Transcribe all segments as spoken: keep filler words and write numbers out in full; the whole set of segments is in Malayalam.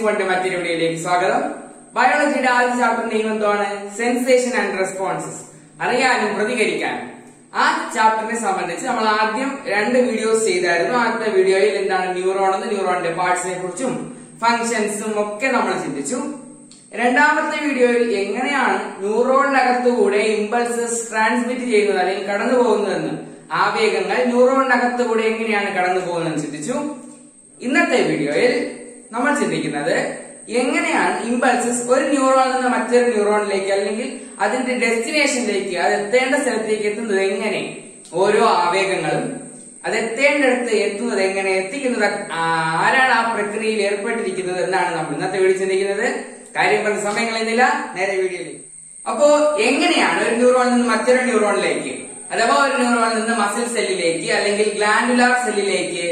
കൊണ്ട് മറ്റൊരു വീഡിയോയിലേക്ക് സ്വാഗതം. ബയോളജിയുടെ ആദ്യ ചാപ്റ്റർ നെയിം എന്താണ്? സെൻസേഷൻ ആൻഡ് റെസ്പോൺസസ്, അറിയാനും പ്രതികരിക്കാനും. ആ ചാപ്റ്ററിനെ സംബന്ധിച്ച് നമ്മൾ ആദ്യം രണ്ട് വീഡിയോസ് ചെയ്തായിരുന്നു. ആദ്യത്തെ വീഡിയോയിൽ എന്താണ് ന്യൂറോൺ എന്ന്, ന്യൂറോണിന്റെ പാർട്സിനെ കുറിച്ചും ഫംഗ്ഷൻസും ഒക്കെ നമ്മൾ ചിന്തിച്ചു. രണ്ടാമത്തെ വീഡിയോയിൽ എങ്ങനെയാണ് ന്യൂറോണിനകത്തുകൂടെ ഇമ്പൾസസ് ട്രാൻസ്മിറ്റ് ചെയ്യുന്നത് അല്ലെങ്കിൽ കടന്നു പോകുന്നതെന്ന്, ആവേഗങ്ങൾ ന്യൂറോണിനകത്തുകൂടെ എങ്ങനെയാണ് കടന്നു പോകുന്നതെന്ന് ചിന്തിച്ചു. ഇന്നത്തെ വീഡിയോയിൽ നമ്മൾ ചിന്തിക്കുന്നത് എങ്ങനെയാണ് ഇമ്പൾസസ് ഒരു ന്യൂറോണിൽ നിന്ന് മറ്റൊരു ന്യൂറോണിലേക്ക് അല്ലെങ്കിൽ അതിന്റെ ഡെസ്റ്റിനേഷനിലേക്ക്, അത് എത്തേണ്ട സ്ഥലത്തേക്ക് എത്തുന്നത് എങ്ങനെ, ഓരോ ആവേഗങ്ങളും അത് എത്തേണ്ടടുത്ത് എത്തുന്നത് എങ്ങനെ, എത്തിക്കുന്നത് ആരാണ്, ആ പ്രക്രിയയിൽ ഏർപ്പെട്ടിരിക്കുന്നത് എന്നാണ് നമ്മൾ ഇന്നത്തെ വീഡിയോ ചിന്തിക്കുന്നത്. കാര്യം പറഞ്ഞ സമയം കളയുന്നില്ല, നേരെ വീഡിയോയിലേക്ക്. അപ്പോ എങ്ങനെയാണ് ഒരു ന്യൂറോണിൽ നിന്ന് മറ്റൊരു ന്യൂറോണിലേക്ക് അഥവാ ഒരു ന്യൂറോണിൽ നിന്ന് മസിൽ സെല്ലിലേക്ക് അല്ലെങ്കിൽ ഗ്ലാൻഡുലാർ സെല്ലിലേക്ക്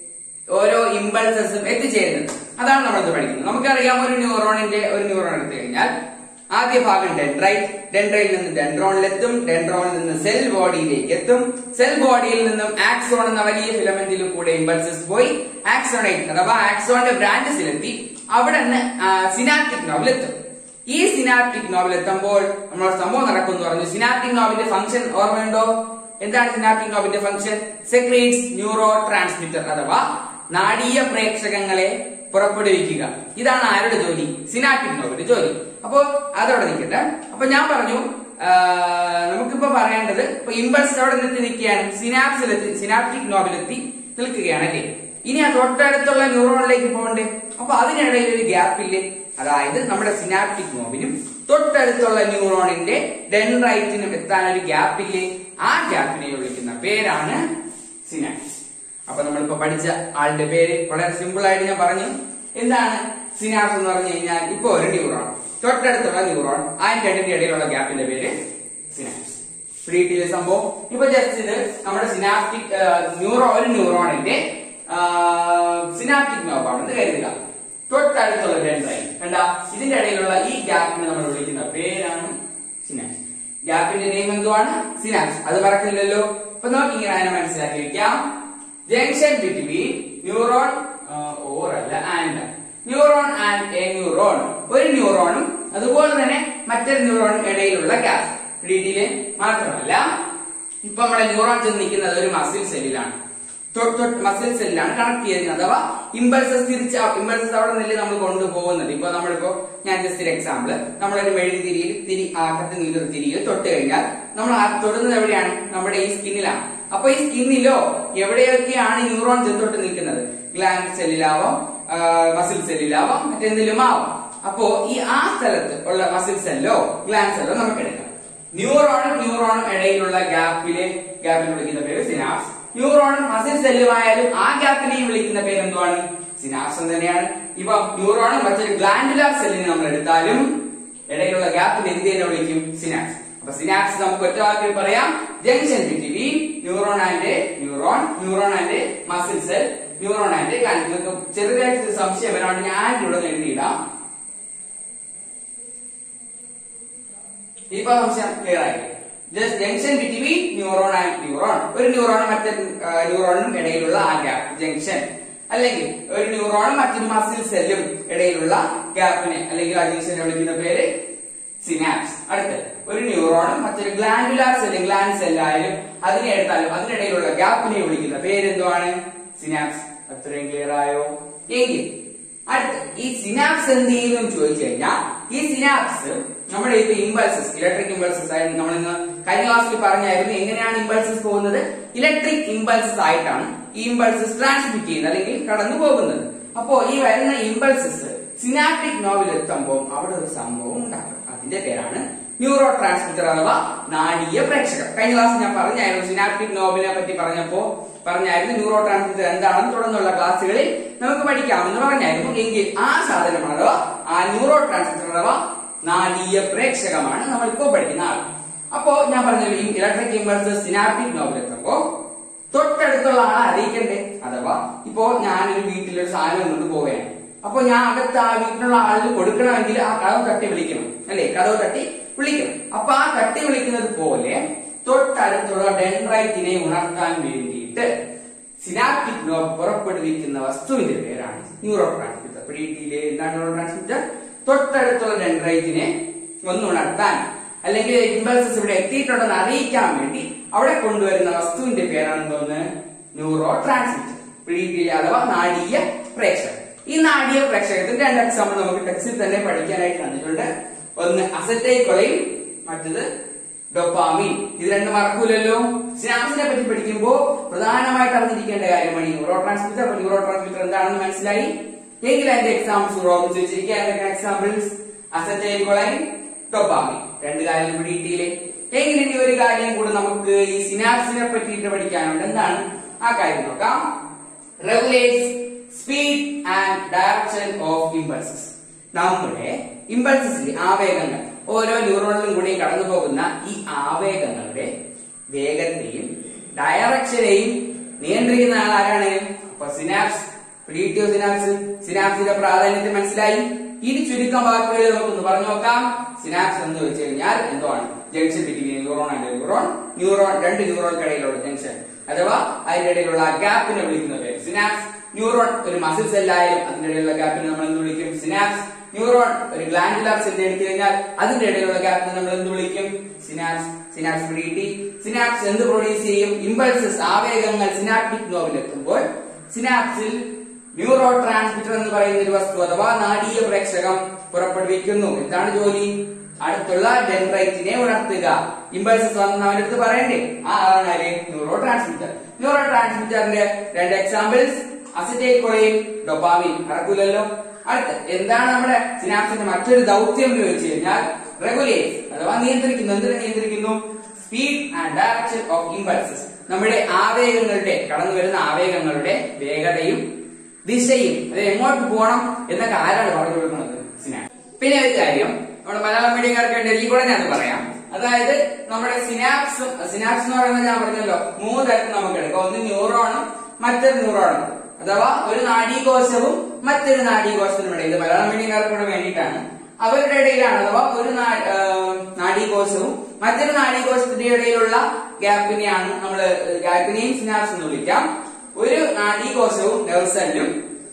ഓരോ ഇമ്പൾസസും എത്തിച്ചേരുന്നത്, അതാണ് നമ്മളിത് പഠിക്കുന്നത്. നമുക്കറിയാം, ഒരു ന്യൂറോണിന്റെ ഒരു ന്യൂറോൺ എടുത്തു കഴിഞ്ഞാൽ ആദ്യ ഭാഗം ഡെൻഡ്രൈറ്റ്, ഡെൻഡ്രൈറ്റിൽ നിന്ന് ഡെൻഡ്രോണിലെത്തും, ഡെൻഡ്രോണിൽ നിന്ന് സെൽ ബോഡിയിലേക്ക് എത്തും, സെൽ ബോഡിയിൽ നിന്നും ആക്സോൺ എന്ന വലിയ ഫിലമെന്റിൽ കൂടെ ഇമ്പൾസസ് പോയി ആക്സോണൈറ്റ് അഥവാ ആക്സോണിന്റെ ബ്രാഞ്ചസിലെത്തി അവിടെ നിന്ന് സിനാപ്റ്റിക് നോബിലെത്തും. ഈ സിനാപ്റ്റിക് നോബിലെത്തുമ്പോൾ നമ്മൾ സംഭവം നടക്കുമെന്ന് പറഞ്ഞു. സിനാപ്റ്റിക് നോബിന്റെ ഫംഗ്ഷൻ ഓർമ്മയുണ്ടോ? എന്താണ് സിനാപ്റ്റിക് നോബിന്റെ ഫംഗ്ഷൻ? സെക്രീറ്റ്സ് ന്യൂറോ ട്രാൻസ്മിറ്റർ അഥവാ നാഡീയ പ്രേക്ഷകങ്ങളെ പുറപ്പെടുവിക്കുക. ഇതാണ് ആരുടെ ജോലി? സിനാപ്റ്റിക് നോബിന്റെ ജോലി. അപ്പോ അതവിടെ നിൽക്കട്ടെ. അപ്പൊ ഞാൻ പറഞ്ഞു, നമുക്കിപ്പോ പറയേണ്ടത് ഇപ്പൊ ഇമ്പൾസ് അവിടെ നിർത്തി നിൽക്കുകയാണ്, സിനാപ്സിലെത്തി സിനാപ്റ്റിക് നോബിലെത്തി നിൽക്കുകയാണ് അല്ലേ. ഇനി ആ തൊട്ടടുത്തുള്ള ന്യൂറോണിലേക്ക് പോകണ്ടേ? അപ്പൊ അതിനിടയിൽ ഒരു ഗ്യാപ്പില്ലേ? അതായത് നമ്മുടെ സിനാപ്റ്റിക് നോബിനും തൊട്ടടുത്തുള്ള ന്യൂറോണിന്റെ ഡെൻഡ്രൈറ്റിനും എത്താൻ ഒരു ഗ്യാപ്പില്ലേ? ആ ഗ്യാപ്പിനെ വിളിക്കുന്ന പേരാണ് സിനാപ്സ്. അപ്പൊ നമ്മളിപ്പോ പഠിച്ച ആളുടെ പേര് വളരെ സിമ്പിൾ ആയിട്ട് ഞാൻ പറഞ്ഞു. എന്താണ് സിനാപ്സ് എന്ന് പറഞ്ഞു കഴിഞ്ഞാൽ, ഇപ്പൊ ഒരു ന്യൂറോൺ, തൊട്ടടുത്തുള്ള ന്യൂറോൺ, അതിന്റെ രണ്ടിന്റെ ഇടയിലുള്ള ഗ്യാപ്പിന്റെ പേര് സിനാപ്സ്. പിടിയിട്ടില്ല സംഭവം? ഇപ്പൊ ജസ്റ്റ് ഇത് നമ്മുടെ സിനാപ്റ്റിക് ന്യൂറോ ഒരു ന്യൂറോണിന്റെ സിനാപ്റ്റിക് നോബാണെന്ന് കരുതുക. തൊട്ടടുത്തുള്ള ഡെൻഡ്രൈറ്റ് കണ്ട, ഇതിന്റെ ഇടയിലുള്ള ഈ ഗ്യാപ്പിനെ നമ്മൾ വിളിക്കുന്ന പേരാണ് സിനാപ്സ്. ഗ്യാപ്പിന്റെ നെയിം എന്തുവാണ്? സിനാപ്സ്. അത് മറക്കില്ലല്ലോ. അപ്പൊ നമുക്ക് ഇങ്ങനെ അതിനെ മനസ്സിലാക്കി വെക്കാം. ജംഗ്ഷൻ ബിറ്റ്വീൻ ന്യൂറോൺ ഓർ അല്ല and neuron and a neuron, ഒരു ന്യൂറോണും അതുപോലെ തന്നെ മറ്റൊരു ന്യൂറോണും ഇടയിലുള്ള ഗ്യാപ്പ്. ഡീറ്റെയില് മാത്രമല്ല, ഇപ്പൊ നമ്മുടെ ന്യൂറോൺ ചെന്ന് നിൽക്കുന്നത് ഒരു മസിൽ സെല്ലിലാണ്, തൊട്ട് തൊട്ട് മസിൽ സെല്ലിലാണ് കണക്ട് ചെയ്യുന്നത്. അഥവാ ഇമ്പൾസസ് തിരിച്ച ഇമ്പൾസസ് അവിടെ നിന്നല്ലേ നമ്മൾ കൊണ്ടുപോകുന്നത്. ഇപ്പൊ നമ്മളിപ്പോ ഞാൻ ജസ്റ്റ് ഒരു എക്സാമ്പിൾ, നമ്മളൊരു മെഴുകി തിരിയിൽ തിരി ആ കത്തി നീലൊരു തിരിയിൽ തൊട്ട് കഴിഞ്ഞാൽ നമ്മൾ ആ തൊടുന്നത് എവിടെയാണ്? നമ്മുടെ ഈ സ്കിന്നിലാണ്. അപ്പൊ ഈ സ്കിന്നിലോ എവിടെയൊക്കെയാണ് ന്യൂറോൺ ചെന്നോട്ട് നിൽക്കുന്നത്? ഗ്ലാൻഡ് സെല്ലിലാവാം, മസിൽ സെല്ലിലാവാം, മറ്റെന്തെങ്കിലും ആവാം. അപ്പോ ഈ ആ സ്ഥലത്ത് ഉള്ള മസിൽ സെല്ലോ ഗ്ലാൻഡ് സെല്ലോ നമുക്ക് എടുക്കാം. ന്യൂറോണും ന്യൂറോണും ഇടയിലുള്ള ഗ്യാപ്പിലെ ഗ്യാപ്പിനെ വിളിക്കുന്ന പേര് സിനാപ്സ്. ന്യൂറോണും മസിൽ സെല്ലുമായാലും ആ ഗ്യാപ്പിനെയും വിളിക്കുന്ന പേര് എന്തുവാണ്? സിനാപ്സ് തന്നെയാണ്. ഇപ്പൊ ന്യൂറോണും മറ്റൊരു ഗ്ലാൻഡുലാർ സെല്ലിനെ നമ്മൾ എടുത്താലും ഇടയിലുള്ള ഗ്യാപ്പിനെ എന്ത് തന്നെ വിളിക്കും? സിനാപ്സ്. അപ്പൊ സിനാപ്സ് നമുക്ക് ഒറ്റ വാക്കിൽ പറയാം, junction between neuron and neuron, neuron and muscle cell, neuron and gland. നിങ്ങൾക്ക് ചെറുതായിട്ട് സംശയം വരാണ്ട് ഞാൻ ഇവിടെ എഴുതിയിടാം. ഇപ്പൊ സംശയം ക്ലിയർ ആയി. Just junction between neuron and neuron, ഒരു ന്യൂറോണും മറ്റൊരു ന്യൂറോണിനും ഇടയിലുള്ള ആ ഗ്യാപ്പ് ജംഗ്ഷൻ. അല്ലെങ്കിൽ ഒരു ന്യൂറോണും മറ്റൊരു മസിൽ സെല്ലും ഇടയിലുള്ള ഗ്യാപ്പിനെ അല്ലെങ്കിൽ ആ ജംഗ്ഷനെ വിളിക്കുന്ന പേര് സിനാപ്സ്. അടുത്ത് ഒരു ന്യൂറോണും മറ്റൊരു ഗ്ലാൻഡുലാർ സെല്ലും ഗ്ലാൻഡ് സെല്ലായാലും അതിനെ എടുത്താലും അതിനിടയിലുള്ള ഗ്യാപ്പിനെ വിളിക്കുന്ന പേരെന്തുവാണ്? സിനാപ്സ്. അത്രയും ക്ലിയർ ആയോ? എങ്കിൽ അടുത്ത് ഈ സിനാപ്സ് എന്ത് ചെയ്യുന്നു ചോദിച്ചു കഴിഞ്ഞാൽ, ഈ സിനാപ്സ് നമ്മുടെ ഇപ്പൊ ഇമ്പൾസസ്, ഇലക്ട്രിക് ഇമ്പൾസസ് ആയിട്ട് നമ്മൾ ഇന്ന് കഴിഞ്ഞ ക്ലാസ്സിൽ പറഞ്ഞായിരുന്നു എങ്ങനെയാണ് ഇമ്പൾസസ് പോകുന്നത്. ഇലക്ട്രിക് ഇമ്പൾസസ് ആയിട്ടാണ് ഈ ഇമ്പൾസസ് ട്രാൻസ്മിറ്റ് ചെയ്യുന്നത് അല്ലെങ്കിൽ കടന്നു പോകുന്നത്. അപ്പോ ഈ വരുന്ന ഇമ്പൾസസ് സിനാപ്റ്റിക് നോബിൽ എത്തുമ്പോൾ അവിടെ ഒരു സംഭവം ഉണ്ടാകും. അതിന്റെ പേരാണ് ന്യൂറോ ട്രാൻസ്മിറ്റർ അഥവാ നാഡീയ പ്രേക്ഷകർ. കഴിഞ്ഞ ക്ലാസ് ഞാൻ പറഞ്ഞായിരുന്നു, സിനാപ്റ്റിക് നോബിനെ പറ്റി പറഞ്ഞപ്പോ പറഞ്ഞായിരുന്നു ന്യൂറോ ട്രാൻസ്മിറ്റർ എന്താണെന്ന് തുടർന്നുള്ള ക്ലാസ്സുകളിൽ നമുക്ക് പഠിക്കാമെന്ന് പറഞ്ഞായിരുന്നു. എങ്കിൽ ആ സാധനമാണ് അഥവാ ആ ന്യൂറോ ട്രാൻസ്മിറ്റർ അഥവാ നാഡീയ പ്രേക്ഷകമാണ് നമ്മൾ ഇപ്പോൾ പഠിക്കുന്ന ആൾ. അപ്പോ ഞാൻ പറഞ്ഞല്ലോ, ഈ ഇലക്ട്രിക് ഇമ്പൾസസ് സിനാപ്റ്റിക് നോബിൽ എത്തുമ്പോ തൊട്ടടുത്തുള്ള ആളെ അറിയിക്കണ്ടേ? അഥവാ ഇപ്പോ ഞാനൊരു വീട്ടിലൊരു സാധനം കൊണ്ട് പോവുകയാണ്. അപ്പൊ ഞാൻ അകത്ത് ആ വീട്ടിലുള്ള ആളിന് കൊടുക്കണമെങ്കിൽ ആ കഥവ് തട്ടി വിളിക്കണം അല്ലെ, കഥവ് തട്ടി വിളിക്കണം. അപ്പൊ ആ തട്ടി വിളിക്കുന്നത് പോലെ തൊട്ടടുത്തുള്ള ഡെൻഡ്രൈറ്റിനെ ഉണർത്താൻ വേണ്ടിയിട്ട് സിനാപ്റ്റിക് നോബ് പുറപ്പെടുവിക്കുന്ന വസ്തുവിന്റെ പേരാണ് ന്യൂറോ ട്രാൻസ്മിറ്റർ. രീതിയിൽ എന്താണ് ന്യൂറോ ട്രാൻസ്മിറ്റർ? തൊട്ടടുത്തുള്ള ഡെൻഡ്രൈറ്റിനെ ഒന്നുണർത്താൻ അല്ലെങ്കിൽ ഇമ്പൾസസ് ഇവിടെ എത്തിയിട്ടുണ്ടെന്ന് അറിയിക്കാൻ വേണ്ടി അവിടെ കൊണ്ടുവരുന്ന വസ്തുവിന്റെ പേരാണ് എന്തോന്ന്? ന്യൂറോ ട്രാൻസ്മിറ്റർ, പിടിയിട്ടില്ല അഥവാ നാടീയ പ്രേക്ഷകൻ. ഈ നാടീയ പ്രേക്ഷകത്തിന്റെ രണ്ട് എക്സാമ്പിൾ നമുക്ക് ടെക്സ്റ്റിൽ തന്നെ പഠിക്കാനായിട്ട് തന്നിട്ടുണ്ട്. ഒന്ന് അസറ്റൈൽകൊളൈൻ, മറ്റത് ഡോപാമിൻ. ഇത് രണ്ടും മറക്കൂലല്ലോ. സിനാപ്സിനെ പറ്റി പഠിക്കുമ്പോൾ പ്രധാനമായിട്ട് അറിഞ്ഞിരിക്കേണ്ട കാര്യമാണ് ഈ ന്യൂറോ ട്രാൻസ്മിറ്റർ. അപ്പൊ ന്യൂറോ ട്രാൻസ്മിറ്റർ എന്താണെന്ന് മനസ്സിലായി എങ്കിൽ അതിന്റെ എക്സാമ്പിൾസ് ഓർമ്മിച്ച് വെച്ചിരിക്കുക. എന്തൊക്കെ എക്സാമ്പിൾസ്? അസറ്റൈൽകൊളൈൻ, ഡോപാമിൻ. രണ്ട് കാര്യം പിടിയിട്ടില്ലേ? എങ്കിൽ ഇനി ഒരു കാര്യം കൂടെ നമുക്ക് ഈ സിനാപ്സിനെ പറ്റിയിട്ട് പഠിക്കാനുണ്ട്. എന്താണ് ആ കാര്യം നോക്കാം. Regulates speed and direction of impulses. നമ്മുടെ ഇമ്പൾസസിൽ ആവേഗങ്ങൾ ഓരോ ന്യൂറോണിലും കൂടി കടന്നു പോകുന്ന ഈ ആവേഗങ്ങളുടെ വേഗത്തെയും ഡയറക്ഷനെയും നിയന്ത്രിക്കുന്ന ആൾ ആരാണ്? അപ്പൊ സിനാപ്സ്. പ്രീറ്റിയോ സിനാപ്സ്. സിനാപ്സിന്റെ പ്രാധാന്യത്തെ മനസ്സിലായി. ഇനി ചുരുക്കം വാക്കുകൾ നമുക്കൊന്ന് പറഞ്ഞു നോക്കാം. സിനാപ്സ് എന്ന് വെച്ച് കഴിഞ്ഞാൽ എന്താണ്? Junction between neuron and neuron. Neuron രണ്ട് ന്യൂറോൺക്കിടയിലുള്ള ജംഗ്ഷൻ അഥവാ അതിന്റെ ഇടയിലുള്ള ഗ്യാപ്പിനെ വിളിക്കുന്ന പേര് സിനാപ്സ്. ന്യൂറോൺ ഒരു മസിൽ സെല്ലായാലും അതിന്റെ ഇടയിലുള്ള ഗ്യാപ്പിനെ നമ്മൾ എന്ത് വിളിക്കും? സിനാപ്സ്. ന്യൂറോൺ ഒരു ഗ്ലാൻഡുലാർ സെല്ലിനെ എടുത്തു കഴിഞ്ഞാൽ അതിന്റെ ഇടയിലുള്ള ഗ്യാപ്പിനെ നമ്മൾ എന്ത് വിളിക്കും? സിനാപ്സ്. സിനാപ്സ് പിടികിട്ടി. സിനാപ്സ് എന്ത് പ്രൊഡ്യൂസ് ചെയ്യും? ഇമ്പൾസസ്, ആവേഗങ്ങൾ സിനാപ്റ്റിക് നോവിലെത്തുമ്പോൾ സിനാപ്സിൽ ന്യൂറോ ട്രാൻസ്മിറ്റർ എന്ന് പറയുന്ന ഒരു വസ്തു അഥവാ നാടീയ പ്രേക്ഷകം പുറപ്പെടുവിക്കുന്നു. എന്താണ് ജോലി? അടുത്തുള്ള ഡെൻഡ്രൈറ്റിനെ ഉണർത്തുക. ഇമ്പൾസസ് വന്ന് അവന്റെ അടുത്ത് പറയണ്ടേ? ആ ആണ് ന്യൂറോ ട്രാൻസ്മിറ്റർ. ന്യൂറോ ട്രാൻസ്മിറ്ററിന്റെ രണ്ട് എക്സാമ്പിൾസ് അസറ്റൈൽകൊളൈൻ, ഡോപാമിൻ. മറക്കൂലല്ലോ. അടുത്ത എന്താണ് നമ്മുടെ സിനാപ്സിന്റെ മറ്റൊരു ദൗത്യം എന്ന് വെച്ച് കഴിഞ്ഞാൽ റെഗുലേറ്റ് അഥവാ നിയന്ത്രിക്കുന്നു. എന്തിനെ നിയന്ത്രിക്കുന്നു? Speed and direction of impulses. നമ്മുടെ ആവേഗങ്ങളുടെ കടന്നു വരുന്ന ആവേഗങ്ങളുടെ വേഗതയും ദിശയും അത് എങ്ങോട്ട് പോകണം എന്നൊക്കെ ആരാണ് പറഞ്ഞു കൊടുക്കുന്നത്? സിനാപ്സ്. പിന്നെ ഒരു കാര്യം നമ്മുടെ മലയാളം മീഡിയക്കാർക്ക് വേണ്ടി ഈ കൂടെ ഞാൻ പറയാം. അതായത് നമ്മുടെ സിനാപ്സ് സിനാപ്സ് എന്ന് പറയുന്നത് ഞാൻ പറഞ്ഞല്ലോ മൂന്ന് തരത്തിൽ നമുക്ക് എടുക്കാം. ഒന്ന് ന്യൂറോണും മറ്റൊരു ന്യൂറോണും അഥവാ ഒരു നാഡീകോശവും മറ്റൊരു നാഡീകോശത്തിനും ഇടയിൽ. മലയാളം മീഡിയക്കാർക്ക് കൂടെ വേണ്ടിയിട്ടാണ്. അവരുടെ ഇടയിലാണ് അഥവാ ഒരു നാഡീകോശവും മറ്റൊരു നാഡീകോശത്തിന്റെ ഇടയിലുള്ള ഗ്യാപ്പിനെയാണ് നമ്മൾ ഗ്യാപ്പിനെയും സിനാപ്സ് എന്ന് വിളിക്കാം. ഒരു നാഡീകോശവും നെർവ് സെല്ലും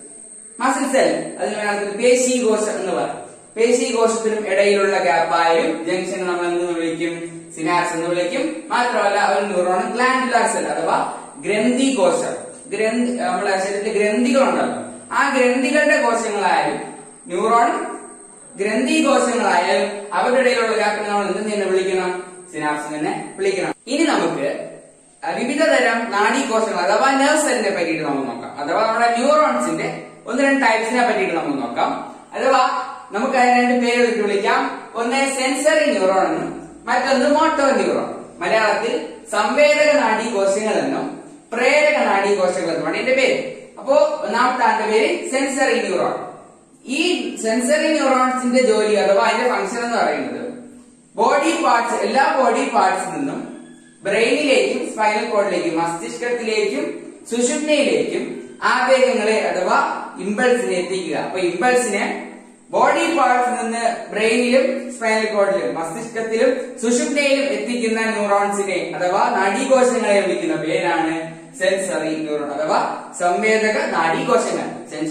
മസിൽ സെൽ അതിന് മലയാളത്തിൽ പേശീകോശം എന്ന് പറയും. പേശീകോശത്തിനും ഇടയിലുള്ള ഗ്യാപ്പായാലും ജംഗ്ഷൻ നമ്മൾ എന്ന് വിളിക്കും? സിനാപ്സ് എന്ന് വിളിക്കും. മാത്രമല്ല ഒരു ന്യൂറോൺ ഗ്ലാൻഡുലാർ സെൽ അഥവാ ഗ്രന്ഥികോശം. ഗ്രന്ഥി നമ്മുടെ ശരീരത്തിലെ ഗ്രന്ഥികളുണ്ടല്ലോ, ആ ഗ്രന്ഥികളുടെ കോശങ്ങളായാലും ന്യൂറോൺ ഗ്രന്ഥികോശങ്ങളായാലും അവരുടെ ഇടയിലുള്ള ഗ്യാപ്പിനെ നമ്മൾ എന്ത് തന്നെ വിളിക്കണം? സിനാപ്സ് തന്നെ വിളിക്കണം. ഇനി നമുക്ക് വിവിധ തരം നാഡീകോശങ്ങൾ അഥവാ നെർവ് സെല്ലിനെ പറ്റിയിട്ട് നമുക്ക് നോക്കാം. അഥവാ നമ്മുടെ ന്യൂറോൺസിന്റെ ഒന്ന് രണ്ട് ടൈപ്സിനെ പറ്റിയിട്ട് നമുക്ക് നോക്കാം. അഥവാ നമുക്ക് അതിന് രണ്ട് പേര് ഇട്ട് വിളിക്കാം. ഒന്ന് സെൻസറി ന്യൂറോൺ എന്നും മറ്റൊന്ന് മോട്ടോർ ന്യൂറോൺ. മലയാളത്തിൽ സംവേദക നാഡീകോശങ്ങൾ എന്നും പ്രേരക നാഡീകോശങ്ങൾ എന്നുമാണ് ഇതിന്റെ പേര്. അപ്പോ ഒന്നാമത്തെ ആന്റെ പേര് സെൻസറി ന്യൂറോൺ. ഈ സെൻസറി ന്യൂറോൺസിന്റെ ജോലി അഥവാ അതിന്റെ ഫംഗ്ഷൻ എന്ന് പറയുന്നത് ബോഡി പാർട്സ് എല്ലാ ബോഡി പാർട്സിൽ നിന്നും ബ്രെയിനിലേക്കും സ്പൈനൽ കോഡിലേക്കും മസ്തിഷ്കത്തിലേക്കും സുഷുമ്നയിലേക്കും ആവേഗങ്ങളെ അഥവാ ഇമ്പൾസിനെ എത്തിക്കുക. അപ്പൊ ഇമ്പൾസിനെ ബോഡി പാർട്സിൽ നിന്ന് ബ്രെയിനിലും സ്പൈനൽ കോഡിലും മസ്തിഷ്കത്തിലും സുഷുമ്നയിലും എത്തിക്കുന്ന ന്യൂറോൺസിനെ അഥവാ നാഡീകോശങ്ങളെ വിളിക്കുന്ന പേരാണ് സെൻസറി ന്യൂറോൺ അഥവാ സംവേദക നാഡീകോശങ്ങൾ.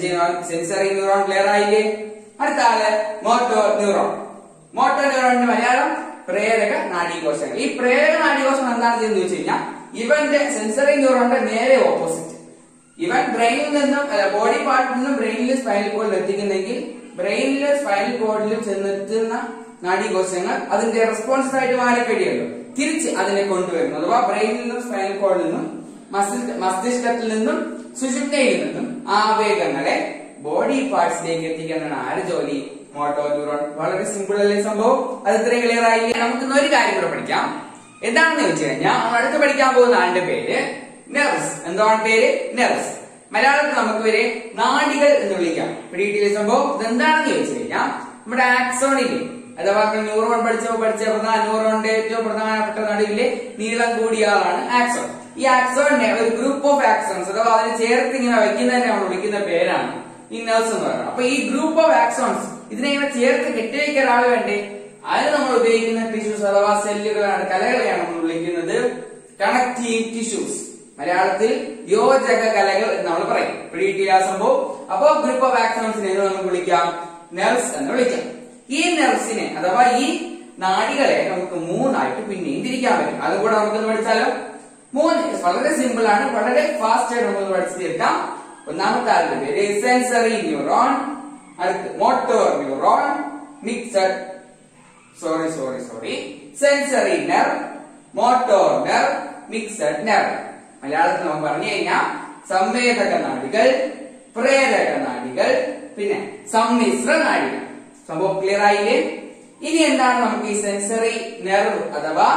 സെൻസറി ന്യൂറോൺ ക്ലിയർ ആയില്ലേ? അടുത്ത ആള് മോട്ടോർ ന്യൂറോൺ. മോട്ടോർ ന്യൂറോണിന്റെ മലയാളം പ്രേരക നാഡീകോശങ്ങൾ. ഈ പ്രേരക നാഡീകോശം എന്താണ് ചെയ്യുന്നത് വെച്ച് കഴിഞ്ഞാൽ ഇവന്റെ സെൻസറി ന്യൂറോണിന്റെ നേരെ ഓപ്പോസിറ്റ്. ഇവൻ ബ്രെയിനിൽ നിന്നും ബോഡി പാർട്ടിൽ നിന്നും ബ്രെയിനിലും സ്പൈനൽ കോഡിലും എത്തിക്കുന്നെങ്കിൽ ബ്രെയിനിലും സ്പൈനൽ കോഡിലും ചെന്നെത്തുന്ന നാഡീകോശങ്ങൾ അതിന്റെ റെസ്പോൺസ് ആയിട്ട് മാറിക്കഴിയല്ലോ തിരിച്ച് അതിനെ കൊണ്ടുവരുന്നു. അഥവാ ബ്രെയിനിൽ നിന്നും സ്പൈനൽ കോഡിൽ നിന്നും മസ്തിഷ്കത്തിൽ നിന്നും സുഷുമ്നയിൽ നിന്നും ആവേഗങ്ങളെ ബോഡി പാർട്സിലേക്ക് എത്തിക്കാനാണ് ആര് ജോലി? Motor neuron. വളരെ സിമ്പിൾ അല്ലേ സംഭവം? അത് ഇത്രയും ക്ലിയർ ആയില്ലേ? നമുക്ക് ഒരു കാര്യം കൂടെ പഠിക്കാം. എന്താണെന്ന് വെച്ച് കഴിഞ്ഞാൽ നമ്മൾ അടുത്ത് പഠിക്കാൻ പോകുന്ന ആളുടെ പേര് നെർവ്സ്. എന്താണ് പേര്? നെർവ്സ്. മലയാളത്തിൽ നമുക്ക് ഇവരെ നാഡികൾ എന്ന് വിളിക്കാം. പിടിയിട്ടില്ലേ സംഭവം? ഇതെന്താണെന്ന് ചോദിച്ചു കഴിഞ്ഞാൽ നമ്മുടെ ആക്സോണിലെ അഥവാ ന്യൂറോൺ പഠിച്ചപ്പോ പഠിച്ച പ്രധാന ന്യൂറോണിന്റെ ഏറ്റവും പ്രധാനപ്പെട്ട നടുവിലെ നീളം കൂടിയ ആളാണ് ആക്സോൺ. ഈ ആക്സോണിനെ ഒരു ഗ്രൂപ്പ് ഓഫ് ആക്സോൺസ് അഥവാ അതിനെ ചേർത്ത് ഇങ്ങനെ വയ്ക്കുന്നതിനെ നമ്മൾ വിളിക്കുന്ന പേരാണ് ഈ നെർവ്സ് എന്ന് പറയുന്നത്. അപ്പൊ ഈ ഗ്രൂപ്പ് ഓഫ് ആക്സോൺസ് ഇതിനെ ഇങ്ങനെ ചേർത്ത് കെട്ടിവയ്ക്കാൻ ആള് വേണ്ടേ? അതിന് നമ്മൾ ഉപയോഗിക്കുന്ന ടിഷ്യൂസ് അഥവാ സെല്ലുകളാണ്, കലകളെയാണ് നമ്മൾ വിളിക്കുന്നത് കണക്റ്റീവ് ടിഷ്യൂസ്. മലയാളത്തിൽ യോജക കലകൾ എന്ന് നമ്മൾ പറയും. പിടികിട്ടിയ സംഭവം. അപ്പോ ഗ്രൂപ്പ് ഓഫ് ആക്സോൺസിനെ നമുക്ക് വിളിക്കാം നെർവ്സ് എന്ന് വിളിക്കാം. ഈ നെർവ്സിനെ അഥവാ ഈ നാഡികളെ നമുക്ക് മൂന്നായിട്ട് പിന്നെയും തിരിക്കാൻ പറ്റും. അതും കൂടെ നമുക്കൊന്ന് പഠിച്ചാലോ. മൂന്ന് വളരെ സിമ്പിൾ ആണ്, വളരെ ഫാസ്റ്റ് ആയിട്ട് നമുക്ക് പഠിച്ചു തീർക്കാം. ഒന്നാമത്തെ ആളുടെ പേര് സെൻസറി ന്യൂറോൺ, അടുത്ത് motor neuron, mixed sorry sorry sorry sensory nerve, motor nerve, mixed nerve. മലയാളത്തിൽ നമുക്ക് പറഞ്ഞു കഴിഞ്ഞാൽ സംവേദക നാഡികൾ, പ്രേരക നാഡികൾ, പിന്നെ സമ്മിശ്ര നാഡികൾ. സംഭവം ക്ലിയർ ആയില്ലേ? ഇനി എന്താണ് നമുക്ക് ഈ സെൻസറി നെർവ് അഥവാ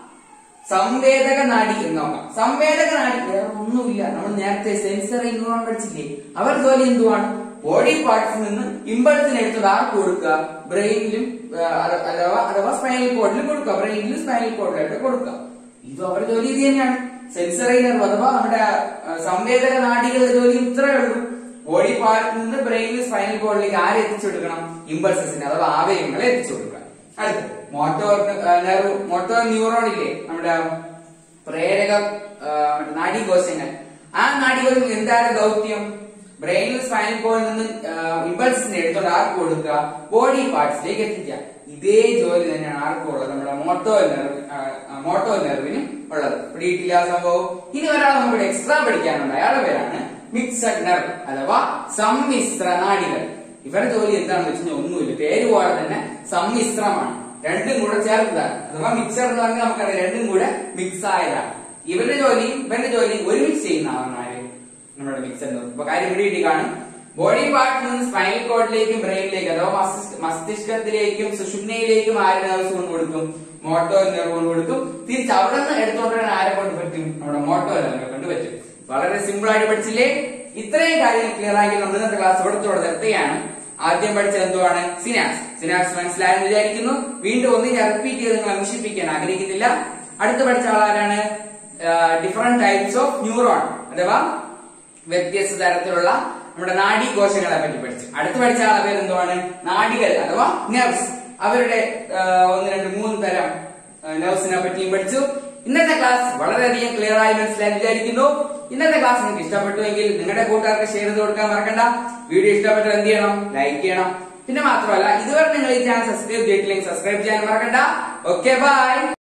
സംവേദക നാഡി എന്ന് നോക്കാം. സംവേദക നാഡി വേറെ ഒന്നുമില്ല, നമ്മൾ നേരത്തെ സെൻസറി ന്യൂറോൺ പഠിച്ചില്ലേ, അവർ ജോലി എന്തുവാണ്? ബോഡി പാർട്സിൽ നിന്ന് ഇമ്പൾസിന് എടുത്തത് ആർക്ക് കൊടുക്കുക? ബ്രെയിനിലും അഥവാ അഥവാ സ്പൈനൽ കോഡിലും കൊടുക്കുക, ബ്രെയിനിലും സ്പൈനൽ കോഡിലായിട്ട് കൊടുക്കുക. ഇത് അവരുടെ ജോലി ഇത് തന്നെയാണ്. സെൻസറി നെർവ് അഥവാ നമ്മുടെ സംവേദക നാഡികളുടെ ജോലി ഇത്രയേ ഉള്ളൂ. ബോഡി പാർട്ടിൽ നിന്ന് ബ്രെയിനിൽ സ്പൈനൽ കോഡിലേക്ക് ആരെ എത്തിച്ചു കൊടുക്കണം? ഇമ്പൾസസിനെ അഥവാ ആവേഗങ്ങളെ എത്തിച്ചു കൊടുക്കണം. അടുത്ത് മോട്ടോർ നെർവ്, മോട്ടോർ ന്യൂറോൺ ഇല്ലേ, നമ്മുടെ പ്രേരക നാഡീകോശങ്ങൾ. ആ നാഡീകോശങ്ങൾ എന്താണ് ദൗത്യം? ബ്രെയിനിൽ സ്പൈനൽ കോഡിൽ നിന്ന് ഇമ്പൾസിനെ എടുത്തോണ്ട് ആർക്ക് കൊടുക്കുക? ബോഡി പാർട്സിലേക്ക് എത്തിക്കുക. ഇതേ ജോലി തന്നെയാണ് ആർക്കും ഉള്ളത്, നമ്മുടെ മോട്ടോർ നെർവ് മോട്ടോർ നെർവിനും ഉള്ളത്. പിടിയിട്ടില്ല സംഭവം. ഇനി ഒരാൾ നമുക്ക് എക്സ്ട്രാ പഠിക്കാനുണ്ട്, അയാളുടെ പേരാണ് മിക്സഡ് നെർവ് അഥവാ സമ്മിശ്ര നാഡികൾ. ഇവരുടെ ജോലി എന്താണെന്ന് വെച്ചാൽ ഒന്നുമില്ല, പേര് പോലെ തന്നെ സമ്മിശ്രമാണ്, രണ്ടും കൂടെ ചേർത്തതാണ്. അഥവാ മിക്സർ എന്ന് പറഞ്ഞാൽ നമുക്കറിയാം രണ്ടും കൂടെ മിക്സ് ആയതാണ്. ഇവരുടെ ജോലിയും ഇവരുടെ ജോലിയും ഒരുമിച്ച് ചെയ്യുന്നതാണ് നമ്മുടെ മിക്സർ നെർവ്. അപ്പൊ കാര്യം പിടികിട്ടി കാണും. ബോഡി പാർട്ടിൽ നിന്ന് സ്പൈനൽ കോഡിലേക്കും ബ്രെയിനിലേക്കും അഥവാ മസ്തിഷ്കത്തിലേക്കും സുഷുമ്നയിലേക്കും ആര് നെർവ്സ് കൊണ്ട് കൊടുക്കും? മോട്ടോർ നെർവ് കൊണ്ട് കൊടുക്കും. തിരിച്ച് അവിടെ നിന്ന് എടുത്തോണ്ടാണ് ആരെ കൊണ്ട് പറ്റും? നമ്മുടെ മോട്ടോർ നെർവിനെ കൊണ്ട് പറ്റും. വളരെ സിമ്പിൾ ആയിട്ട് പഠിച്ചില്ലേ? ഇത്രയും കാര്യങ്ങൾ ക്ലിയർ ആക്കി നമ്മൾ ഇന്നത്തെ ക്ലാസ് ഇവിടത്തോടെ നിർത്തുകയാണ്. ആദ്യം പഠിച്ചത് എന്തുവാണ്? സിനാപ്സ്. സിനാപ്സ് മനസ്സിലായെന്ന് വിചാരിക്കുന്നു. വീണ്ടും ഒന്ന് ഞാൻ റിപ്പീറ്റ് ചെയ്ത് നിങ്ങളെ മുഷിപ്പിക്കാൻ ആഗ്രഹിക്കുന്നില്ല. അടുത്ത് പഠിച്ച ആളാരാണ്? ഡിഫറെന്റ് ടൈപ്സ് ഓഫ് ന്യൂറോൺ അഥവാ വ്യത്യസ്ത തരത്തിലുള്ള നമ്മുടെ നാഡീകോശങ്ങളെ പറ്റി പഠിച്ചു. അടുത്ത് പഠിച്ച ആളെ പേര് എന്തുവാണ്? നാഡികൾ അഥവാ നെർവ്സ്. അവരുടെ ഒന്ന് രണ്ട് മൂന്ന് തരം നെർവ്സിനെ പറ്റിയും പഠിച്ചു. ഇന്നത്തെ ക്ലാസ് വളരെയധികം ക്ലിയർ ആയി മനസ്സിലായി വിചാരിക്കുന്നു. ഇന്നത്തെ ക്ലാസ് നിങ്ങൾക്ക് ഇഷ്ടപ്പെട്ടുവെങ്കിൽ നിങ്ങളുടെ കൂട്ടുകാർക്ക് ഷെയർ ചെയ്ത് കൊടുക്കാൻ മറക്കണ്ട. വീഡിയോ ഇഷ്ടപ്പെട്ടാൽ എന്ത് ചെയ്യണം? ലൈക്ക് ചെയ്യണം. പിന്നെ മാത്രമല്ല ഇതുവരെ നിങ്ങൾ ഈ ചാനൽ സബ്സ്ക്രൈബ് ചെയ്തിട്ടില്ലെങ്കിൽ സബ്സ്ക്രൈബ് ചെയ്യാൻ മറക്കണ്ട. Okay, by.